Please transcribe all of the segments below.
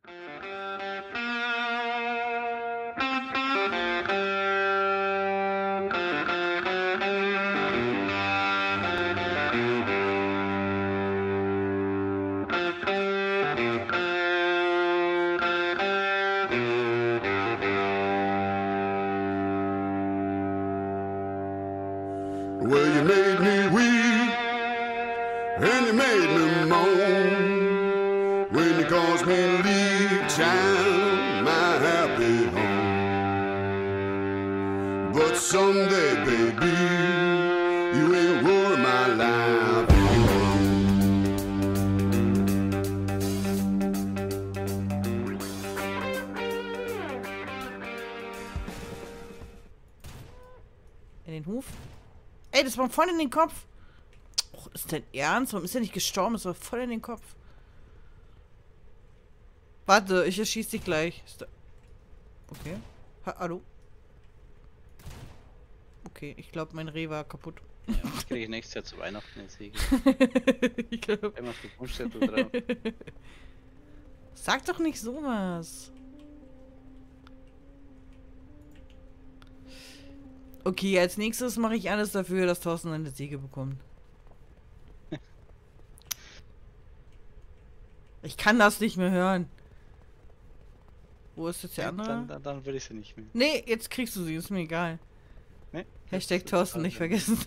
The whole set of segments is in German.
Well, you made me weep, and you made me moan. When you caused me to leave, child, my happy home. But someday, baby, you ain't ruin my life. In den Hof? Ey, das war voll in den Kopf. Oh, ist dein Ernst? Warum ist der nicht gestorben? Das war voll in den Kopf. Warte, ich erschieß dich gleich. Okay. Hallo? Okay, ich glaube, mein Reh war kaputt. Ja, das kriege ich nächstes Jahr zu Weihnachten eine Säge. Ich glaub... Einmal auf die Wunschzettel drauf. Sag doch nicht sowas. Okay, als nächstes mache ich alles dafür, dass Thorsten eine Säge bekommt. Ich kann das nicht mehr hören. Wo ist jetzt der andere? Dann will ich sie nicht mehr. Nee, jetzt kriegst du sie, ist mir egal. Nee, Hashtag Thorsten nicht vergessen.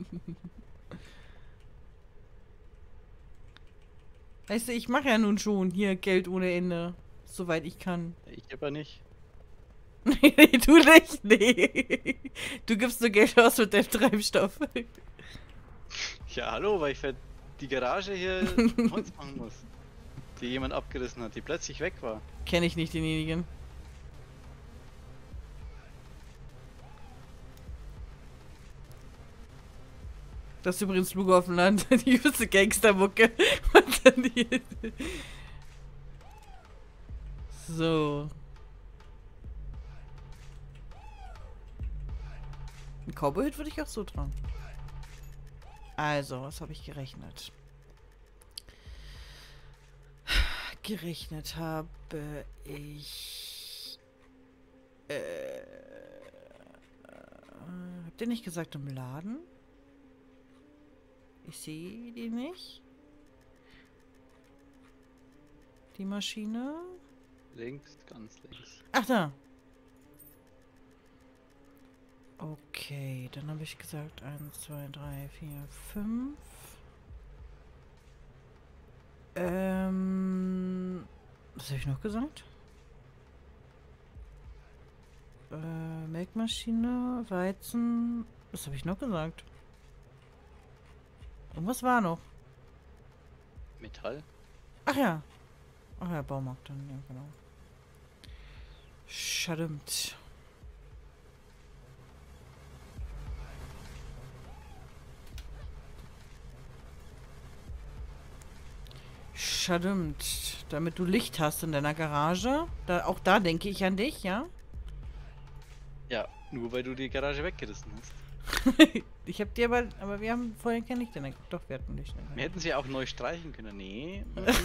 Weißt du, ich mache ja nun schon hier Geld ohne Ende. Soweit ich kann. Ich aber nicht. Nee, du nicht, nee. Du gibst nur Geld aus mit deinem Treibstoff. Ja, hallo, weil ich für die Garage hier Holz machen muss. Die jemand abgerissen hat, die plötzlich weg war. Kenne ich nicht denjenigen. Das ist übrigens Lugo auf dem Land, die übelste Gangstermucke. Und dann die... So. Ein Cowboy-Hut würde ich auch so tragen. Also, was habe ich gerechnet? Gerechnet habe ich... habt ihr nicht gesagt im Laden? Ich sehe die nicht. Die Maschine. Links, ganz links. Ach, da. Okay, dann habe ich gesagt 1, 2, 3, 4, 5. Was habe ich noch gesagt? Melkmaschine, Weizen. Was habe ich noch gesagt? Irgendwas war noch. Metall? Ach ja. Ach ja, Baumarkt dann, ja genau. Stimmt. Stimmt. Damit du Licht hast in deiner Garage. Auch da denke ich an dich, ja? Ja, nur weil du die Garage weggerissen hast. Ich hab dir aber wir haben vorhin kein Licht in der... Doch, wir hatten Licht in der... Wir hätten sie auch neu streichen können. Nee.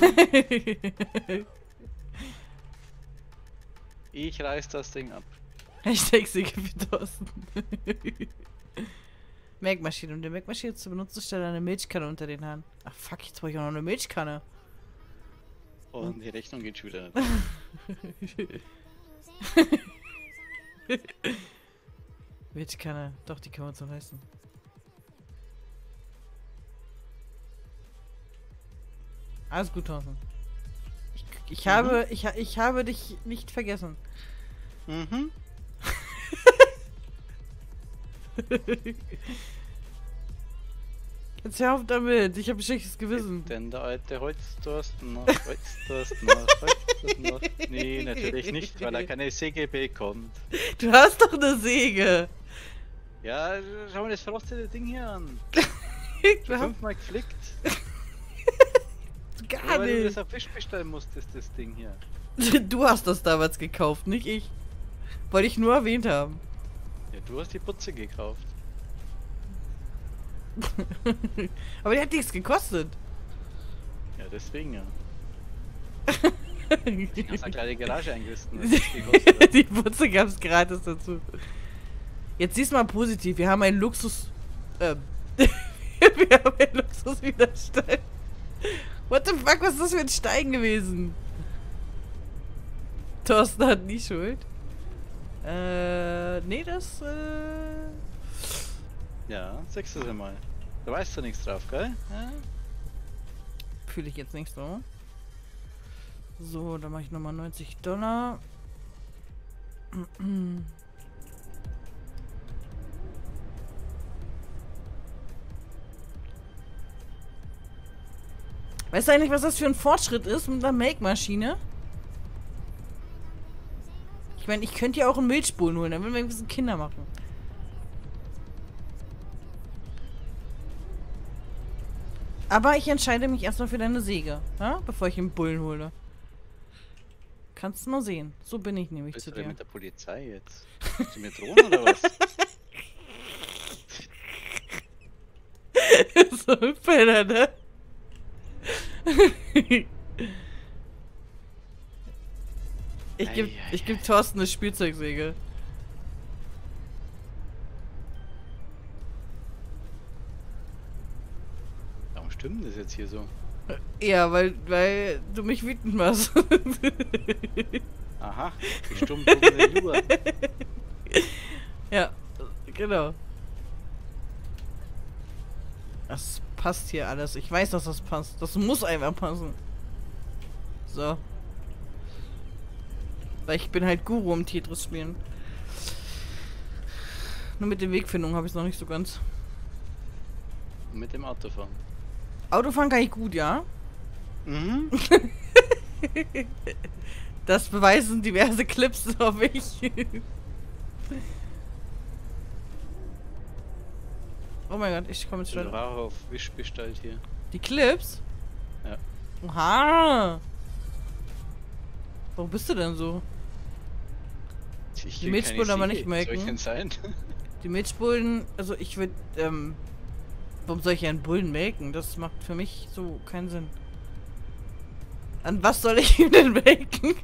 Ich reiß das Ding ab. Hashtag Säge für Thorsten. Melkmaschine. Um die Melkmaschine zu benutzen, stelle eine Milchkanne unter den Haaren. Ach fuck, jetzt brauche ich auch noch eine Milchkanne. Und die Rechnung geht schon wieder. Milchkanne. Doch, die können wir uns noch leisten. Alles gut, Thorsten. Ich habe dich nicht vergessen. Mhm. Jetzt hör auf damit, ich habe ein schlechtes Gewissen. Denn der alte Holzdursten noch, Holzdursten noch, Holzdursten noch. Nee, natürlich nicht, weil er keine Säge bekommt. Du hast doch eine Säge. Ja, schau mal das verrostete Ding hier an. Du hast 5-mal geflickt. gar Weil du nicht. das auf Fisch bestellen musstest, das Ding hier. Du hast das damals gekauft, nicht ich. Wollte ich nur erwähnt haben. Ja, du hast die Putze gekauft. Aber die hat nichts gekostet. Ja, deswegen ja. Ich habe eine kleine Garage eingerichtet. Was das gekostet hat. Die Putze gab es gratis dazu. Jetzt siehst du mal positiv. Wir haben einen Luxus... wir haben einen Luxuswiderstand. What the fuck, was ist das für ein Stein gewesen? Thorsten hat nie Schuld. Nee, das, Ja, 6. Mal. Da weißt du nichts drauf, gell? Ja? fühle ich jetzt nicht so. So, dann mache ich nochmal $90. Weißt du eigentlich, was das für ein Fortschritt ist mit einer Make-Maschine? Ich meine, ich könnte ja auch einen Milchbullen holen, dann würden wir ein bisschen Kinder machen. Aber ich entscheide mich erstmal für deine Säge, ja? Bevor ich einen Bullen hole. Kannst du mal sehen. So bin ich nämlich Bist zu du denn dir. mit der Polizei jetzt? Willst du mir drohen oder was? So ein Penner, ne? Ich geb Thorsten eine Spielzeugsäge. Warum stimmt das jetzt hier so? Ja, weil du mich wütend machst. Aha, die stumpfe Uhr. Ja, genau. Das passt hier alles. Ich weiß, dass das passt. Das muss einfach passen. So. Weil ich bin halt Guru im Tetris spielen. Nur mit der Wegfindung habe ich es noch nicht so ganz. Mit dem Autofahren. Autofahren kann ich gut, ja. Mhm. Das beweisen diverse Clips auf mich. Oh mein Gott, ich komme jetzt Ich bin schon. auch auf Wisch bestellt hier. Die Clips? Ja. Oha! Warum bist du denn so? Ich Die will Milchbullen keine aber Siege. nicht melken. Soll ich denn sein? Die Milchbullen, also ich würde, warum soll ich einen Bullen melken? Das macht für mich so keinen Sinn. An was soll ich ihn denn melken?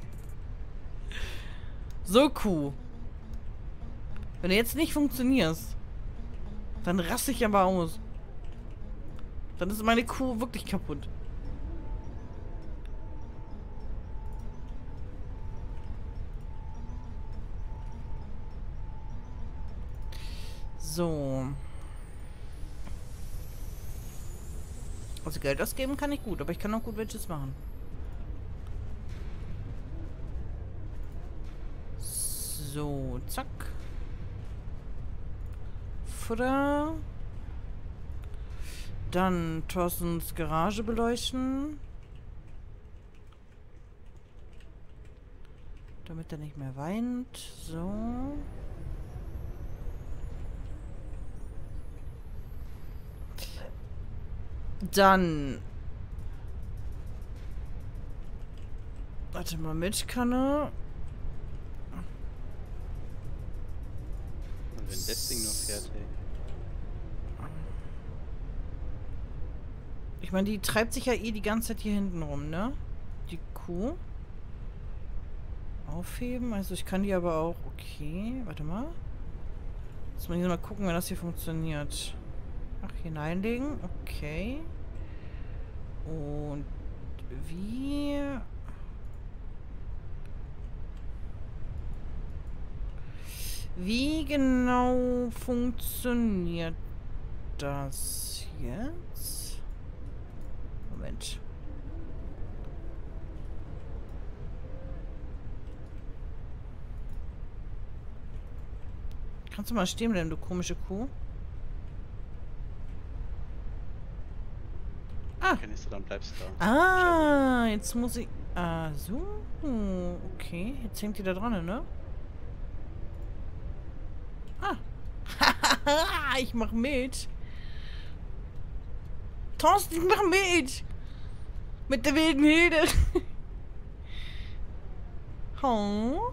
So, Kuh. Wenn du jetzt nicht funktionierst, dann raste ich aber aus. Dann ist meine Kuh wirklich kaputt. So. Also Geld ausgeben kann ich gut, aber ich kann auch gut welches machen. So, zack. Futter. Dann Thorstens Garage beleuchten. Damit er nicht mehr weint. So. Dann. Warte mal, Milchkanne. Und wenn das Ding noch fährt, ey. Ich meine, die treibt sich ja eh die ganze Zeit hier hinten rum, ne? Die Kuh. Aufheben. Also ich kann die aber auch... Okay, warte mal. Jetzt muss ich mal gucken, wenn das hier funktioniert. Ach, hineinlegen. Okay. Und wie... Wie genau funktioniert das jetzt? Moment. Kannst du mal stehen bleiben, du komische Kuh? Ah. Kennst du, dann bleibst du da. Ah, jetzt muss ich... Ah, so. Okay, jetzt hängt die da dran, ne? Ah. Ich mach Milch. Thorsten, ich mach Milch. Mit der wilden Hilde. Oh.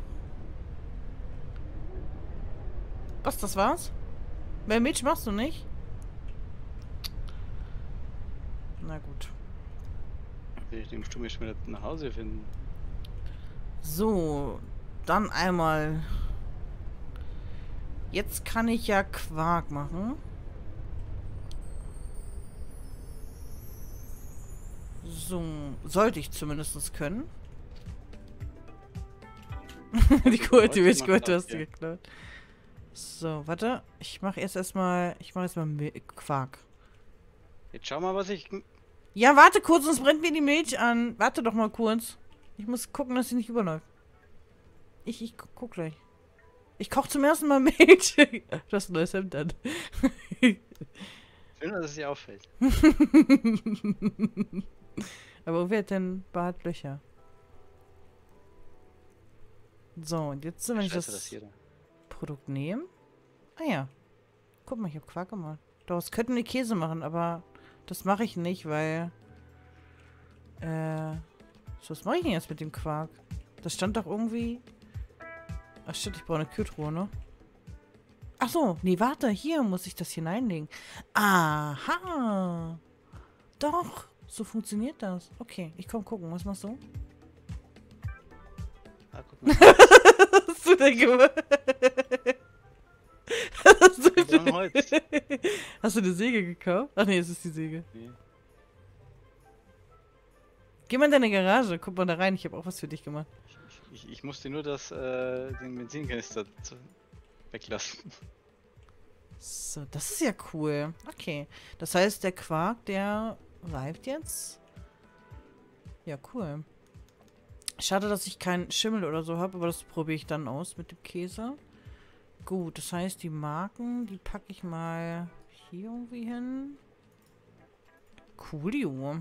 Was, das war's? Mehr Milch machst du nicht? Na gut. Den musst du mich wieder nach Hause finden. So, dann einmal. Jetzt kann ich ja Quark machen. So, sollte ich zumindest können. Die Kuh, die Milchkuh, du hast die geklaut. So, warte. Ich mache erstmal Quark. Jetzt schau mal, was ich... Ja, warte kurz, sonst brennt mir die Milch an. Warte doch mal kurz. Ich muss gucken, dass sie nicht überläuft. Ich guck gleich. Ich koche zum ersten Mal Milch. Du hast ein neues Hemd an. Schön, dass es dir auffällt. Aber wo wird denn Bart Löcher? So, und jetzt, wenn ich das Produkt nehme. Ah ja. Guck mal, ich habe Quark gemacht. Daraus könnten wir Käse machen, aber das mache ich nicht, weil... So, was mache ich denn jetzt mit dem Quark? Das stand doch irgendwie... Ach shit, ich brauche eine Kühltruhe, ne? Ach so, nee, warte, hier muss ich das hineinlegen. Aha! Doch, so funktioniert das. Okay, ich komm gucken, was machst du? Ah, guck mal. Was hast du denn gemacht? Hast du eine Säge gekauft? Ach nee, es ist die Säge. Nee. Geh mal in deine Garage, guck mal da rein, ich habe auch was für dich gemacht. Ich musste nur den Benzinkanister weglassen. So, das ist ja cool. Okay, das heißt, der Quark, der reift jetzt. Ja, cool. Schade, dass ich keinen Schimmel oder so habe, aber das probiere ich dann aus mit dem Käse. Gut, das heißt, die Marken, die packe ich mal hier irgendwie hin. Coolio.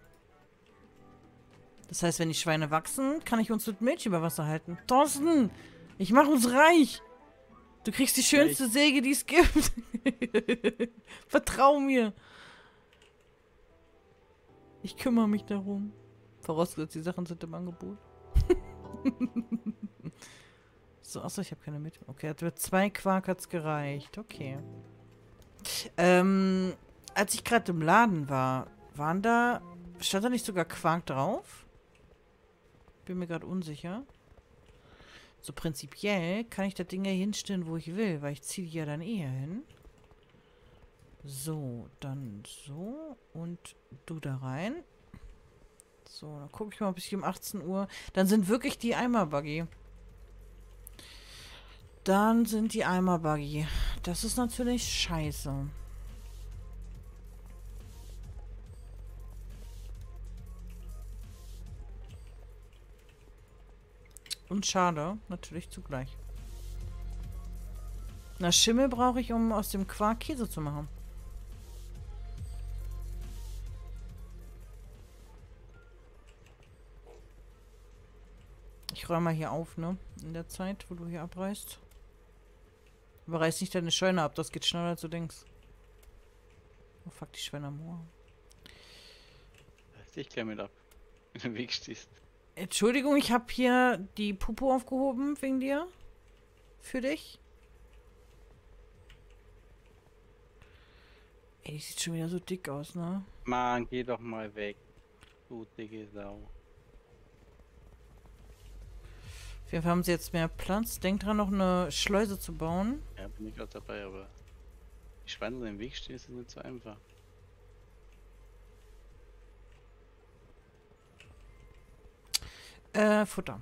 Das heißt, wenn die Schweine wachsen, kann ich uns mit Milch über Wasser halten. Thorsten, ich mache uns reich. Du kriegst die schönste Säge, die es gibt. Vertrau mir. Ich kümmere mich darum. Vorausgesetzt, die Sachen sind im Angebot. So, achso, ich habe keine mit. Okay, für 2 Quark hat's gereicht. Okay. Als ich gerade im Laden war, stand da nicht sogar Quark drauf? Bin mir gerade unsicher. So prinzipiell kann ich das Ding ja hinstellen, wo ich will, weil ich ziehe die ja dann eher hin. So, dann so und du da rein. So, dann gucke ich mal, ob ich um 18 Uhr... Dann sind wirklich die Eimer-Buggy. Dann sind die Eimer-Buggy. Das ist natürlich scheiße. Und schade, natürlich zugleich. Na, Schimmel brauche ich, um aus dem Quark Käse zu machen. Ich räume mal hier auf, ne? In der Zeit, wo du hier abreißt. Aber reiß nicht deine Scheune ab, das geht schneller als du denkst. Oh fuck, die Schweine am Ohr. Ich klär mit ab, wenn du im Weg stehst. Entschuldigung, ich habe hier die Pupu aufgehoben wegen dir. Für dich. Ey, die sieht schon wieder so dick aus, ne? Mann, geh doch mal weg. Du dicke Sau. Auf jeden Fall haben sie jetzt mehr Platz. Denk dran, noch eine Schleuse zu bauen. Ja, bin ich gerade dabei, aber die Schweine, die im Weg stehen, ist nicht so einfach. Futter.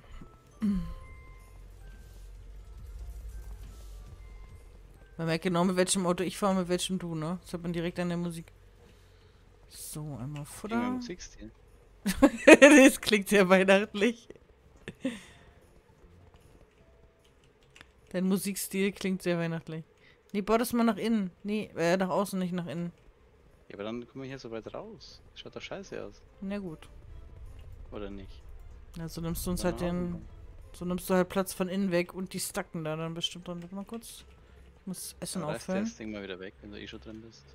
Man merkt genau, mit welchem Auto ich fahre, mit welchem du, ne? Das hat man direkt an der Musik. So, einmal Futter. Musikstil. Das klingt sehr weihnachtlich. Dein Musikstil klingt sehr weihnachtlich. Nee, bau das mal nach innen. Nee, nach außen, nicht nach innen. Ja, aber dann kommen wir hier so weit raus. Schaut doch scheiße aus. Na gut. Oder nicht? Ja, so nimmst du uns halt den... So nimmst du halt Platz von innen weg und die stacken da dann bestimmt dran. Warte mal kurz. Ich muss Essen auffüllen. Reiß das Ding mal wieder weg, wenn du eh schon drin bist.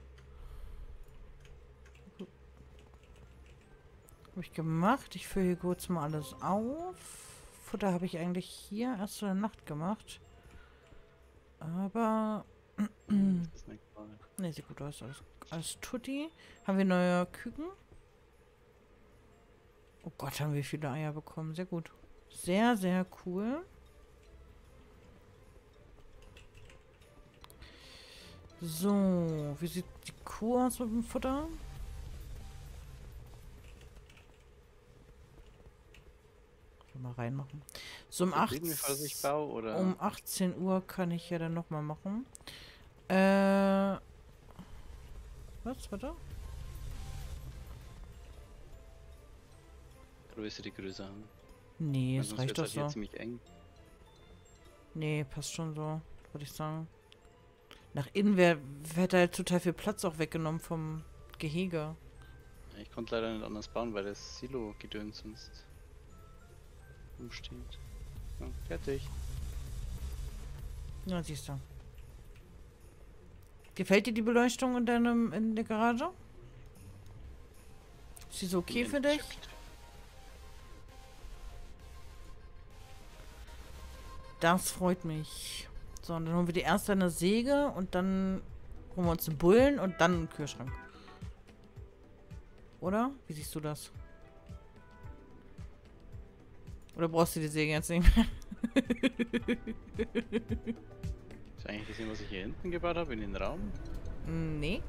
Habe ich gemacht. Ich fülle hier kurz mal alles auf. Futter habe ich eigentlich hier erst zu der Nacht gemacht. Aber... Das ist nicht wahr. Ne, sieht gut aus. Alles tutti. Haben wir neue Küken? Oh Gott, haben wir viele Eier bekommen. Sehr gut. Sehr, sehr cool. So, wie sieht die Kuh aus mit dem Futter? Mal reinmachen. So um 18 Uhr kann ich ja dann nochmal machen. Was? Warte? Größe die Größe haben. Nee, es reicht doch halt hier so. ziemlich eng. Nee, passt schon so, würde ich sagen. Nach innen wäre halt total viel Platz auch weggenommen vom Gehege. Ich konnte leider nicht anders bauen, weil das Silo-Gedöns sonst umsteht. So, fertig. Ja, siehst du. Gefällt dir die Beleuchtung in der Garage? Ist die so okay für dich? Das freut mich. So, und dann holen wir die erste eine Säge und dann holen wir uns einen Bullen und dann einen Kühlschrank. Oder? Wie siehst du das? Oder brauchst du die Säge jetzt nicht mehr? Ist eigentlich gesehen, was ich hier hinten gebaut habe, in den Raum? Nee.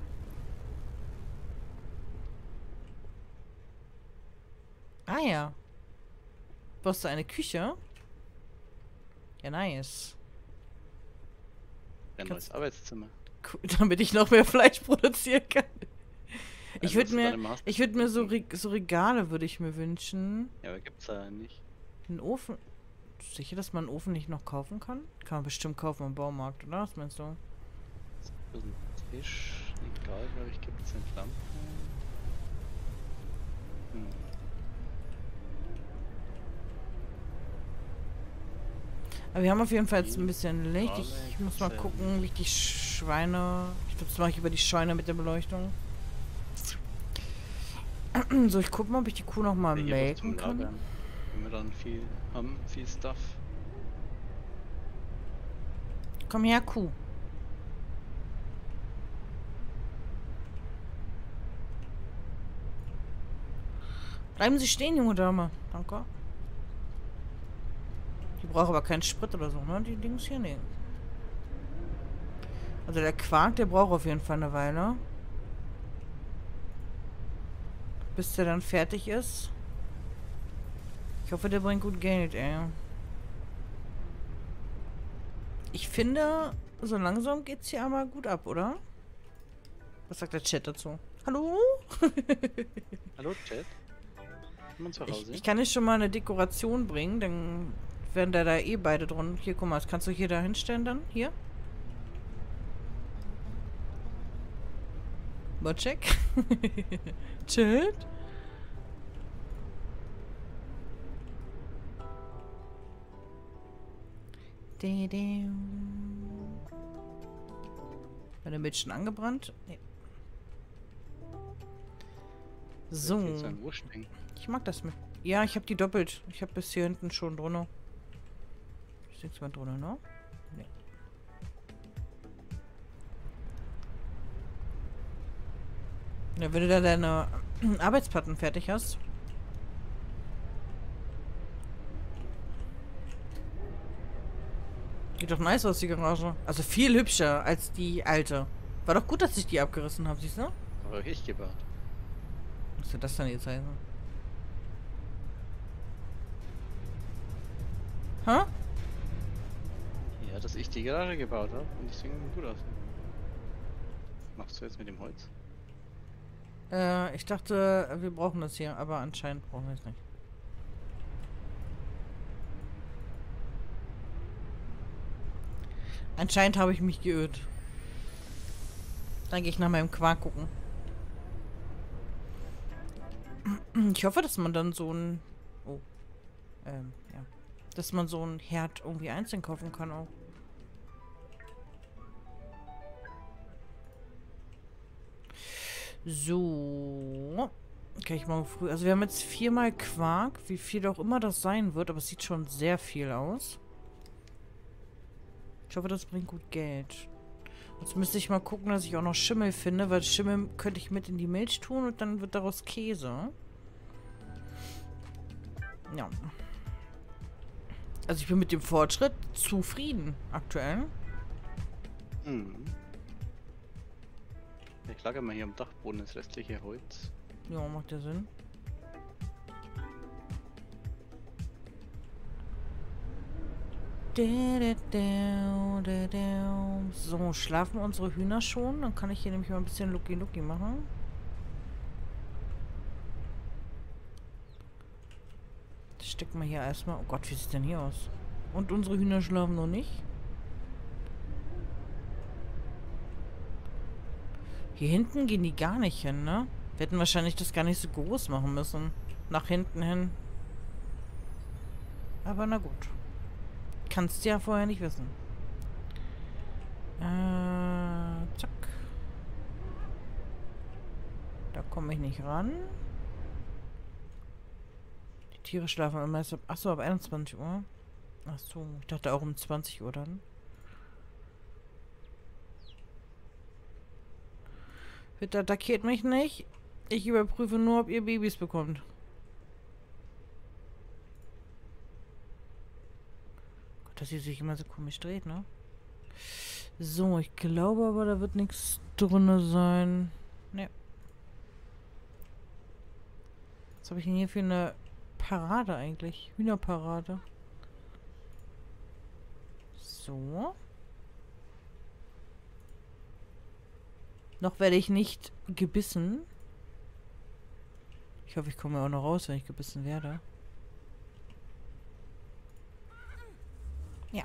Ah ja. Brauchst du eine Küche? Ja, nice. Ein neues Arbeitszimmer. Cool, damit ich noch mehr Fleisch produzieren kann. Ich Ja, würde mir so Regale würde ich mir wünschen. Ja, aber gibt's da nicht. Ein Ofen. Sicher, dass man einen Ofen nicht noch kaufen kann? Kann man bestimmt kaufen im Baumarkt, oder? Was meinst du? So ein Tisch. Egal, glaube ich, gibt's eine Lampe. Aber wir haben auf jeden Fall jetzt ein bisschen Licht. Ich muss mal gucken, wie ich die Schweine... Ich glaube, das mache ich über die Scheune mit der Beleuchtung. So, ich guck mal, ob ich die Kuh noch mal melken kann. Wenn wir dann viel haben, viel Stuff. Komm her, Kuh. Bleiben Sie stehen, junge Dame. Danke. Die braucht aber keinen Sprit oder so, ne? Die Dings hier, nee. Also der Quark, der braucht auf jeden Fall eine Weile. Bis der dann fertig ist. Ich hoffe, der bringt gut Geld, ey. Ich finde, so langsam geht's hier aber gut ab, oder? Was sagt der Chat dazu? Hallo? Hallo, Chat? Ich kann nicht schon mal eine Dekoration bringen, dann werden da eh beide drin. Hier, guck mal, das kannst du hier da hinstellen dann. Hier. Modcheck. Chat. Meine Milch schon angebrannt? Nee. So. Ich mag das mit. Ja, ich habe die doppelt. Ich habe bis hier hinten schon drunter. Ist jetzt mal drunter, ne? Nee. Ja, wenn du da deine Arbeitsplatten fertig hast. Geht doch nice aus, die Garage. Also viel hübscher als die alte. War doch gut, dass ich die abgerissen habe, siehst du? Aber ich gebaut. Was soll das denn jetzt heißen? Hä? Ja, dass ich die Garage gebaut habe und deswegen gut aus. Was machst du jetzt mit dem Holz? Ich dachte, wir brauchen das hier, aber anscheinend brauchen wir es nicht. Anscheinend habe ich mich geirrt. Dann gehe ich nach meinem Quark gucken. Ich hoffe, dass man dann so ein... Oh. Ja. Dass man so ein Herd irgendwie einzeln kaufen kann auch. So. Okay, ich morgen früh... Also wir haben jetzt 4-mal Quark. Wie viel auch immer das sein wird, aber es sieht schon sehr viel aus. Ich hoffe, das bringt gut Geld. Jetzt müsste ich mal gucken, dass ich auch noch Schimmel finde, weil Schimmel könnte ich mit in die Milch tun und dann wird daraus Käse. Ja. Also ich bin mit dem Fortschritt zufrieden aktuell. Mhm. Ich lagere mal hier am Dachboden das restliche Holz. Ja, macht ja Sinn. So, schlafen unsere Hühner schon? Dann kann ich hier nämlich mal ein bisschen Lucky-Lucky machen. Das stecken wir hier erstmal. Oh Gott, wie sieht denn hier aus? Und unsere Hühner schlafen noch nicht? Hier hinten gehen die gar nicht hin, ne? Wir hätten wahrscheinlich das gar nicht so groß machen müssen. Nach hinten hin. Aber na gut. Kannst du ja vorher nicht wissen. Zack. Da komme ich nicht ran. Die Tiere schlafen immer erst ab... Achso, ab 21 Uhr. Achso, ich dachte auch um 20 Uhr dann. Bitte attackiert mich nicht. Ich überprüfe nur, ob ihr Babys bekommt. Gott, dass sie sich immer so komisch dreht, ne? So, ich glaube aber, da wird nichts drin sein. Ne. Was habe ich denn hier für eine Parade eigentlich? Hühnerparade. So. Noch werde ich nicht gebissen. Ich hoffe, ich komme auch noch raus, wenn ich gebissen werde. Ja.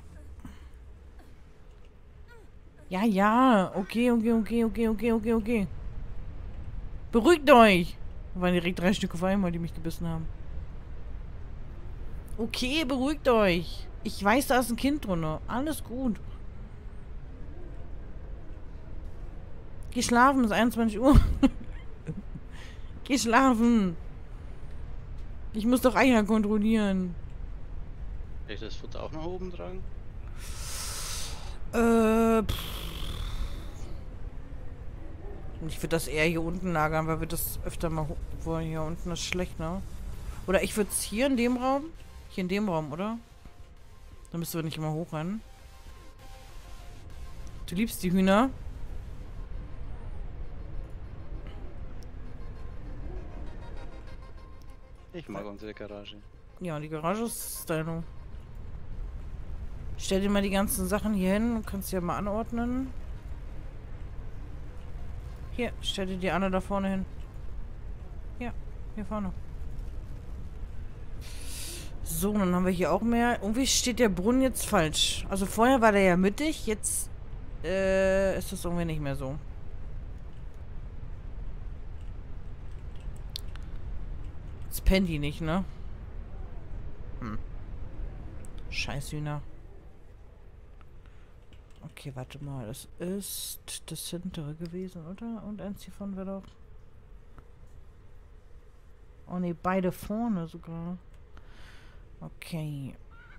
Ja, ja. Okay. Beruhigt euch. Da waren direkt 3 Stück auf einmal, die mich gebissen haben. Okay, beruhigt euch. Ich weiß, da ist ein Kind drunter. Alles gut. Geh schlafen, es ist 21 Uhr. Geh schlafen. Ich muss doch Eier kontrollieren. Soll ich das Futter auch nach oben tragen? Ich würde das eher hier unten lagern, weil wir das öfter mal wollen. Hier unten ist schlecht, ne? Oder ich würde es hier in dem Raum. Hier in dem Raum, oder? Dann müssen wir nicht immer hochrennen. Du liebst die Hühner. Ich mag unsere Garage. Ja, die Garage ist deine. Stell dir mal die ganzen Sachen hier hin und kannst sie ja mal anordnen. Hier, stell dir die Anne da vorne hin. Ja, hier vorne. So, dann haben wir hier auch mehr. Irgendwie steht der Brunnen jetzt falsch. Also vorher war der ja mittig, jetzt ist das irgendwie nicht mehr so. Jetzt pennt die nicht, ne? Scheiß Hühner. Okay, warte mal. Das ist das hintere gewesen, oder? Und eins hiervon wäre doch... Oh ne, beide vorne sogar. Okay.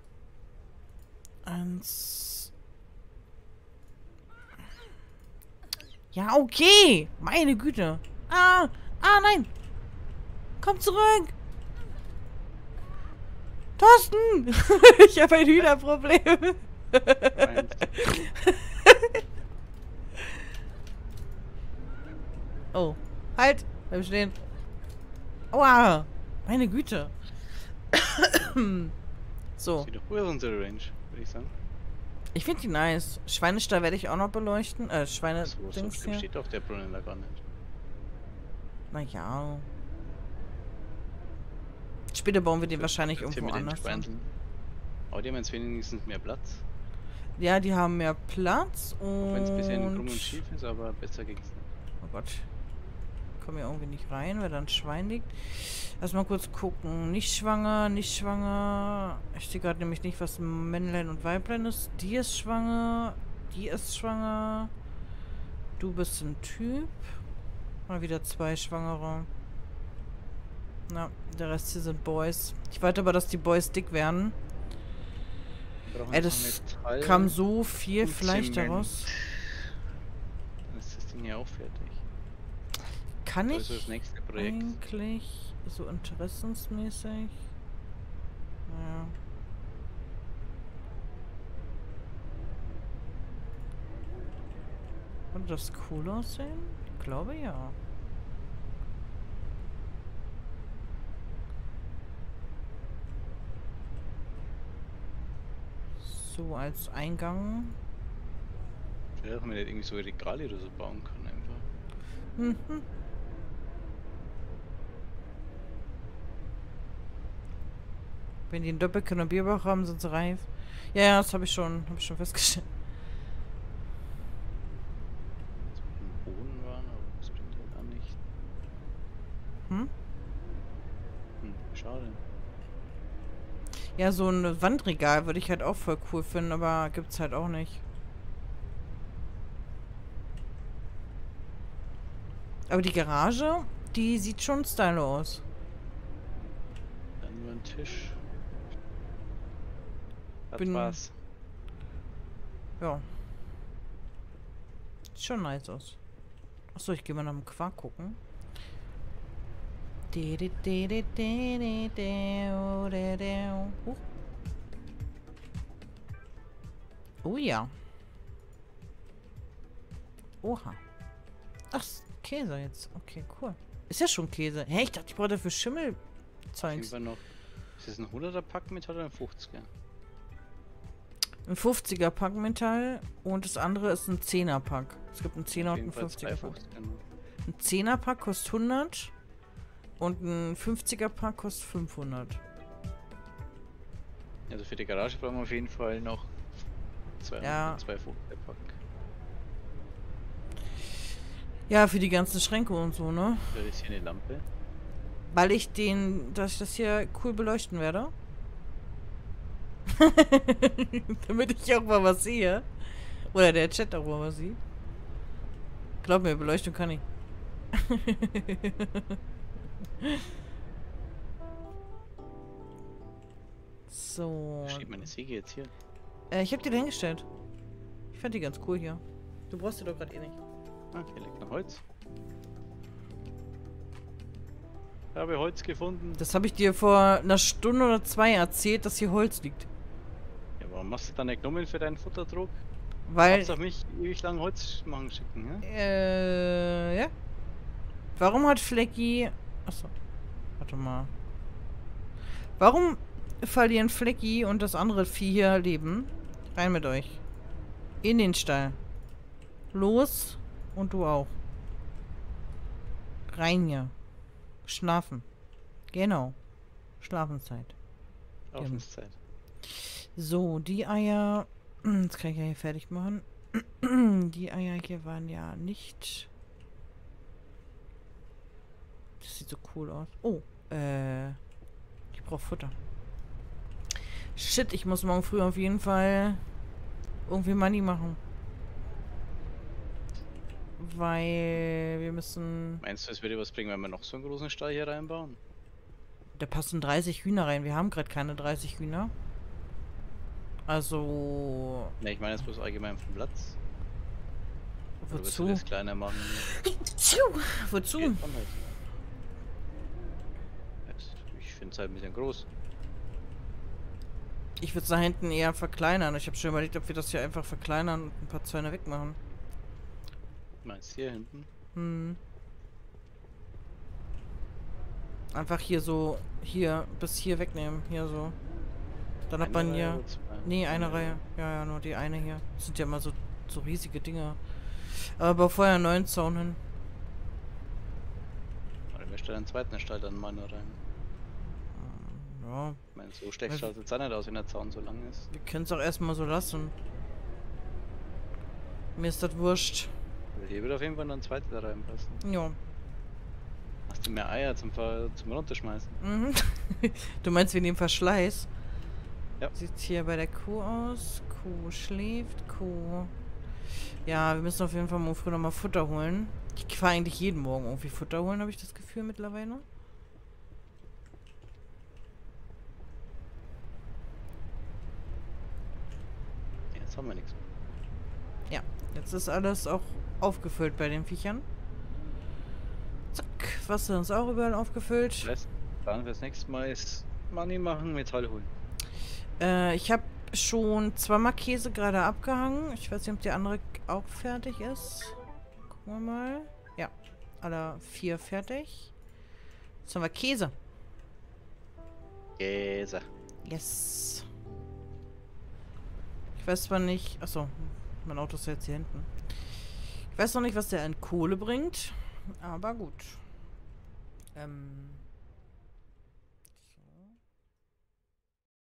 Eins... Ja, okay! Meine Güte! Ah! Ah, nein! Komm zurück! Thorsten! Ich habe ein Hühnerproblem. Oh. Halt! Bleib stehen. Aua! Meine Güte. So. Sieht doch gut aus, unsere Range, würde ich sagen. Ich finde die nice. Schweinestall werde ich auch noch beleuchten. Schweine... So Dings hier. steht doch der Brunnen da gar nicht. Naja. Später bauen wir den wahrscheinlich Jetzt hier irgendwo mit den anders. Schweindeln. Aber die haben jetzt wenigstens mehr Platz. Ja, die haben mehr Platz Auch wenn es ein bisschen krumm und und... schief ist, aber besser geht's nicht. Oh Gott. Ich komme hier irgendwie nicht rein, weil da ein Schwein liegt. Lass mal kurz gucken. Nicht schwanger, nicht schwanger. Ich sehe gerade nämlich nicht, was Männlein und Weiblein ist. Die ist schwanger. Die ist schwanger. Du bist ein Typ. Mal wieder 2 Schwangere. Na, der Rest hier sind Boys. Ich warte aber, dass die Boys dick werden. Das Metall kam so viel und Fleisch Zement. daraus. Dann ist das Ding ja auch fertig. Kann Das ich ist das nächste Projekt. eigentlich so interessensmäßig? Ja. Würde das cool aussehen? Ich glaube ja. So, als Eingang. Ja, dass man nicht irgendwie so Regale oder so bauen kann einfach. Mhm. Wenn die einen Doppelkinn und Bierbauch haben, sind sie reif. Ja, ja, das habe ich schon festgestellt. Im Boden waren, aber das bringt halt auch nicht. Hm? Schade. Ja, so ein Wandregal würde ich halt auch voll cool finden, aber gibt's halt auch nicht. Aber die Garage, die sieht schon stylo aus. Dann nur ein Tisch. Das Bin- war's. Ja. Sieht schon nice aus. Achso, ich gehe mal nach dem Quark gucken. Huch. Oh ja. Oha. Ach, Käse jetzt. Okay, cool. Ist ja schon Käse. Hä, ich dachte, ich brauche dafür Schimmelzeugs. Noch. Ist das ein 100er Pack Metall oder ein 50er? Ein 50er Pack Metall und das andere ist ein 10er Pack. Es gibt einen 10er und einen 50er Pack. Ein 10er Pack kostet 100 und ein 50er Pack kostet 500. Also für die Garage brauchen wir auf jeden Fall noch zwei 50er Pack. Ja, für die ganzen Schränke und so, ne? Da ist hier eine Lampe. Weil dass ich das hier cool beleuchten werde. Damit ich auch mal was sehe. Oder der Chat auch mal was sieht. Glaub mir, Beleuchtung kann ich. So. Steht meine Säge jetzt hier? Ich hab die da hingestellt. Ich fand die ganz cool hier. Du brauchst die doch gerade eh nicht. Ah, hier liegt noch Holz. Ich habe Holz gefunden. Das habe ich dir vor einer Stunde oder zwei erzählt, dass hier Holz liegt. Ja, warum machst du dann nicht genommen für deinen Futterdruck? Weil. Du auf mich ewig lang Holz machen schicken, ja? Ja. Warum hat Flecky. Achso. Warte mal. Warum verlieren Flecky und das andere Vieh hier Leben? Rein mit euch. In den Stall. Los. Und du auch. Rein hier. Schlafen. Genau. Schlafenszeit. Schlafenszeit. So, die Eier. Das kann ich ja hier fertig machen. Die Eier hier waren ja nicht. Das sieht so cool aus. Oh, ich brauche Futter. Shit, ich muss morgen früh auf jeden Fall irgendwie Money machen. Weil wir müssen. Meinst du, es würde was bringen, wenn wir noch so einen großen Stall hier reinbauen? Da passen 30 Hühner rein. Wir haben gerade keine 30 Hühner. Also. Ne, ich meine jetzt bloß allgemein vom Platz. Oder willst du Wozu? das kleiner machen? Wozu? Geht dann halt. Ich finde es halt ein bisschen groß. Ich würde es da hinten eher verkleinern. Ich habe schon überlegt, ob wir das hier einfach verkleinern und ein paar Zäune wegmachen. Meinst du hier hinten? Hm. Einfach hier so, hier, bis hier wegnehmen. Hier so. Dann hat man Reihe hier. oder zwei? Nee, eine Reihe. Ja, ja, nur die eine hier. Das sind ja immer so riesige Dinger. Aber vorher einen neuen Zaun hin. Oder wir stellen einen zweiten Stall dann mal rein. Ja, Ich meine, so schlecht schaut es jetzt auch nicht aus, wenn der Zaun so lang ist. wir können es auch erstmal so lassen. Mir ist das wurscht. Aber hier wird auf jeden Fall noch ein zweiter da reinpassen. Ja. Hast du mehr Eier zum Runterschmeißen? Mhm. Du meinst wegen dem Verschleiß? Ja. Sieht hier bei der Kuh aus. Kuh schläft. Kuh. Ja, wir müssen auf jeden Fall morgen früh nochmal Futter holen. Ich fahre eigentlich jeden Morgen irgendwie Futter holen, habe ich das Gefühl mittlerweile. Jetzt haben wir nichts mehr. Ja, jetzt ist alles auch aufgefüllt bei den Viechern. Zack, Wasser ist auch überall aufgefüllt. Dann fürs nächste Mal ist Money machen, Metall holen. Ich habe schon zweimal Käse gerade abgehangen. Ich weiß nicht, ob die andere auch fertig ist. Gucken wir mal. Ja, alle 4 fertig. Jetzt haben wir Käse. Käse. Yes. Ich weiß zwar nicht... Achso, mein Auto ist jetzt hier hinten. Ich weiß noch nicht, was der an Kohle bringt. Aber gut.